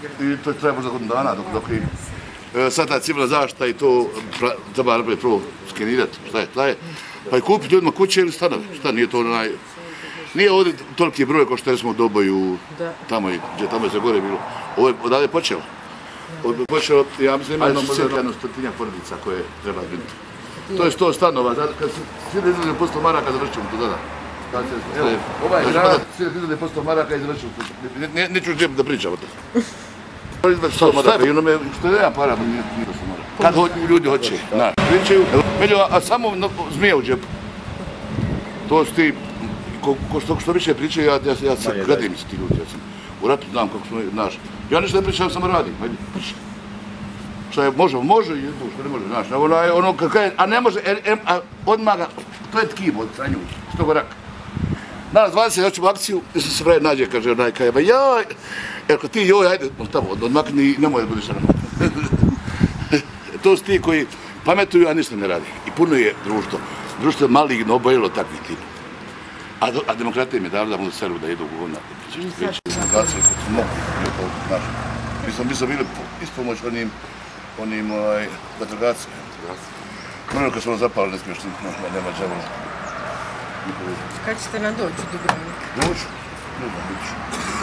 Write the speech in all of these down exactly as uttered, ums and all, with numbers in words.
i to treba možda godinu dana dok, dok i e, sad ta civilna zaštita i to pra, treba najprije prvo skenirati, šta je, šta je, pa i kupiti ljudima kuće ili stanove, šta nije to onaj, nije ovdje toliki broj kao što smo u Doboju, tamo i gdje tamo je za gore bilo, ovo je odavde počelo. Ovo je počelo, ja mislim ima jedno stotinja porodica koje treba zbrinuti. To je sto stanova, kad svi da izgleda posto maraka završimo to dana. Evo, ovaj grad, svi da izgleda posto maraka i završimo to. Neću želim da pričam o to. Šta je, onome što je jedan para, nije posto maraka. Kad ljudi hoće, znaš, pričaju, a samo zmija u džepu. To su ti, ko što više pričaju, ja se gradim se ti ljudi, ja sam u ratu znam kako smo, znaš. Ja nešto ne pričam, samo radim, hajde, pričam. Šta je, može, može i što ne može, znaš, ono kad kaže, a ne može, a odmah ga, to je tkivo od sanju, iz toga raka. Danas dvadeset hoćemo akciju, gdje sam se pravi nađe, kaže onaj, kaže, ba joj, jer ako ti joj, ajde, tamo, odmakni i nemoj da budiš rano. To su ti koji pametuju, a ništa ne radi. I puno je društvo, društvo je maligno obojilo takvih tim. A demokratija im je dala da mogu seru da idu u govna. Demokracije kako su mogu, znaš. Mi smo bili ispomoć onim, onim vatrogascima. Ono kad smo ono zapali, ne smiješ, nema džavola. Kad ćete nam doći u Dubrovnik? Doću, ne znam, doću.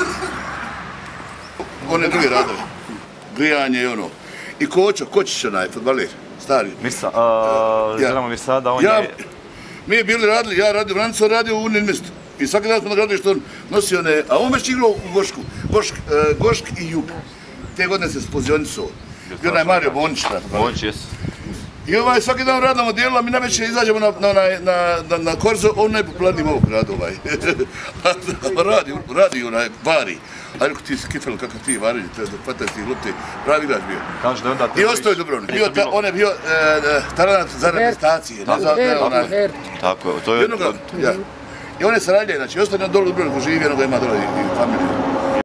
One druge radove, grijanje i ono. I Kočo, Kočić onaj, fudbaler, stari. Misa, Zelamo Misada, on je... Mi je bili radili, ja radio u Vranicu, on radio u Unin mjestu. I svaki dan smo nagradili što on nosi one, a on već igrao u Gošku, Gošk, uh, Gošk i Jug. Te godine se spozionicao. I onaj Mario Bonić. Bonić, jesu. I ovaj svaki dan u radnom odijelu, a mi najveće izađemo na, na, na, na, na Korzo, on najpopularniji ovog grada ovaj. radi, radi onaj, vari. A rekao ti si kifel kakav ti vari, fataj ti lupti, pravi igrač bio. Kaže da je onda... I ostao je Dubrovnik. Bio ta, on je bio e, talenat za reprezentacije. Tako je, to je... I on je sarađaj, znači, ostao je na dolu Dubrovniku, živi, jednog ima dole i familiju.